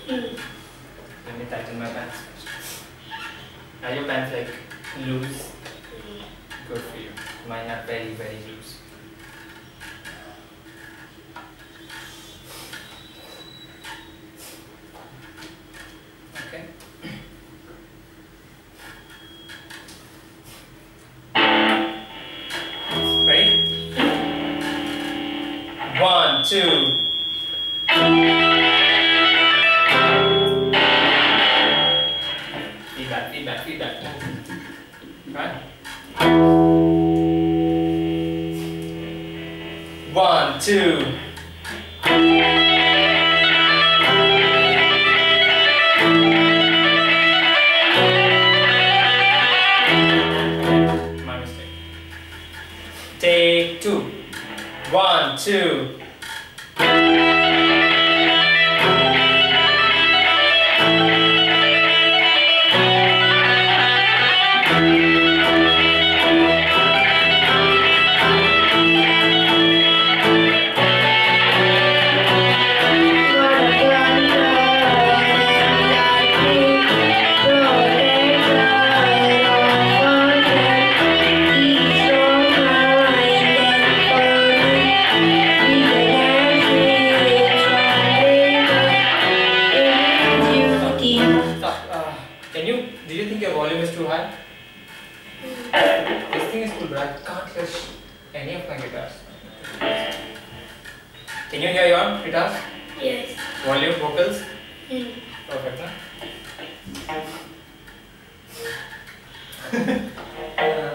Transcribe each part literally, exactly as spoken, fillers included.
Mm. Let me tighten my pants first. Are your pants like loose? Mm. Good for you. Mine are very, very loose. Okay. Ready? One, two. Feedback, feedback, feedback. Right? One, two. My mistake. Take two. One, two. Can you, do you think your volume is too high? This thing is cool, but I can't hear any of my guitars. Can you hear your guitars? Yes. Volume, vocals? Mm. Perfect, huh? uh,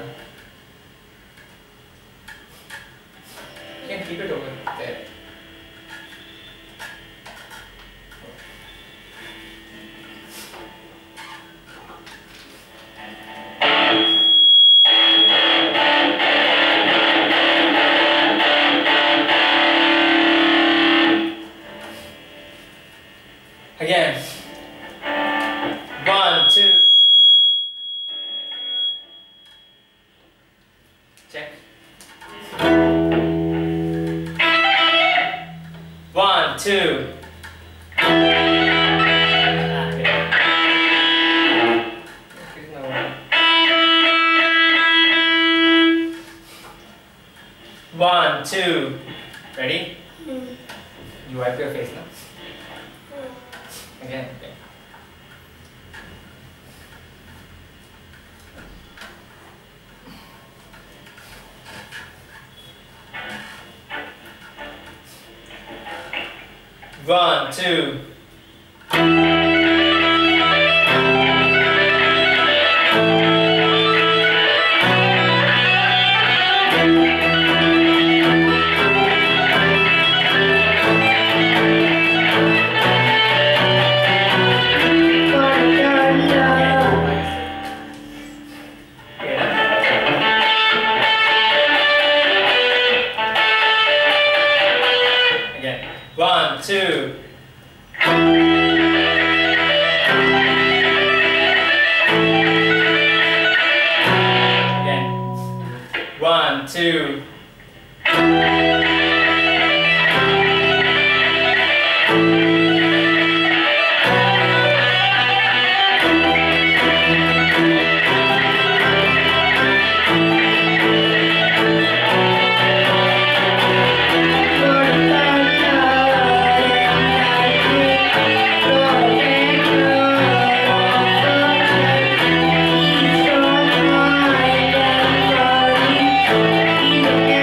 you can keep it over there. Again. One, two. Check. One, two. One, two. Ready? Mm. You wipe your face now. Again, okay. One, two. One, two. Again. One, two. Thank you.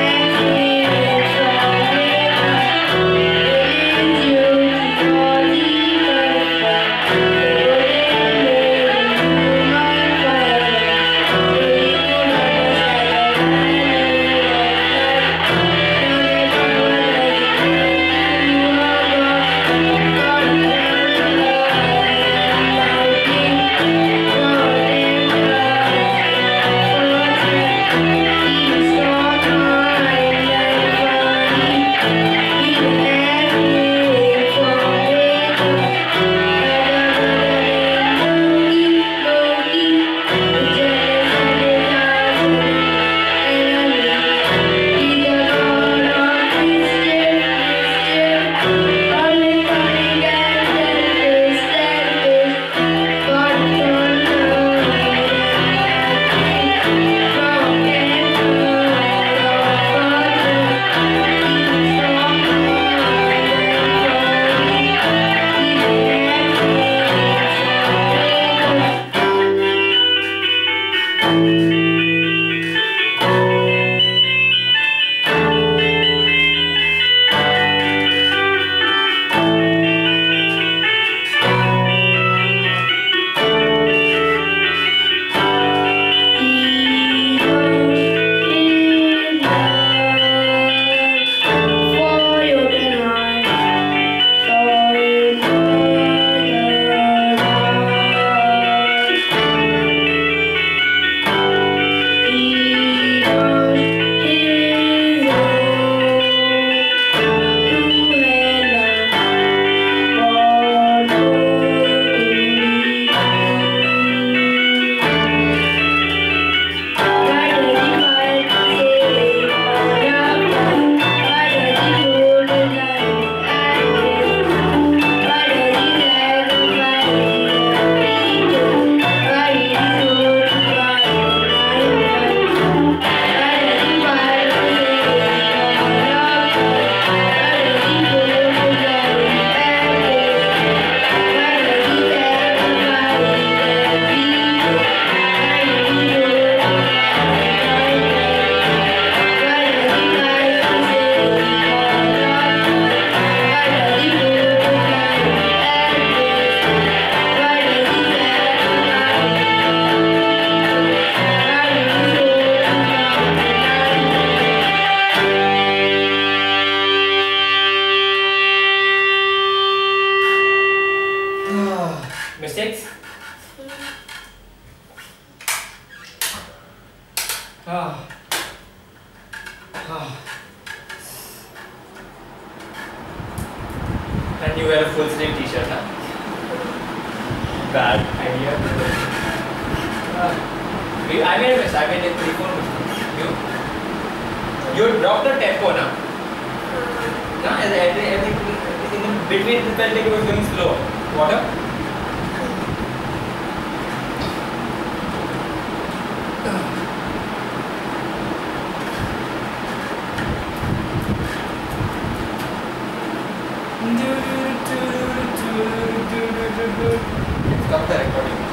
And you wear a full sleeve t-shirt, huh? Bad idea. Uh, we, I made a mistake. I made a three, four mistakes. You, you dropped the tempo now. No, everything in the between it felt like it was going slow. Water? Stop the recording.